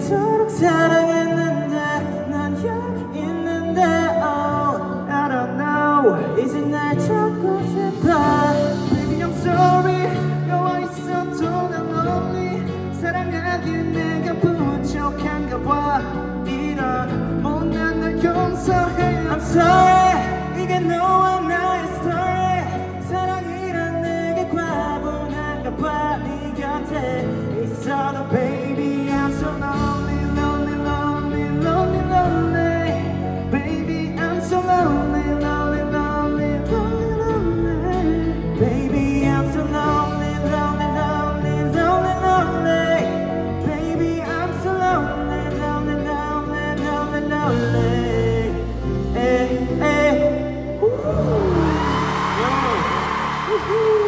그토록 사랑했는데 난 여기 있는데 oh I don't know 이제 날 찾고 싶어 Baby I'm sorry 너와 있어도 난 lonely 사랑하기엔 내가 부족한가 봐 이런 못난 날 용서해 I'm sorry 이게 너와 나의 story 사랑이란 내게 과분한가 봐 네 곁에 있어도 baby I'm so lonely lonely lonely lonely lonely baby I'm so lonely lonely lonely lonely lonely baby I'm so lonely lonely lonely lonely lonely baby I'm so lonely lonely lonely lonely lonely hey hey woo. Woo.